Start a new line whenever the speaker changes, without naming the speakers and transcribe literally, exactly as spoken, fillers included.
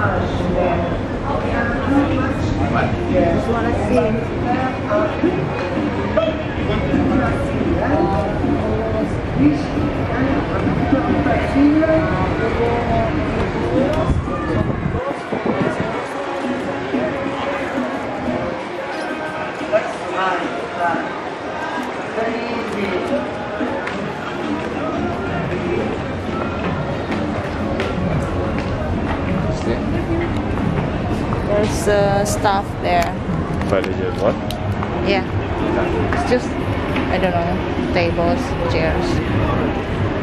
Just wanna see. There's uh, stuff there.
Furniture, what?
Yeah. It's just, I don't know, tables, chairs.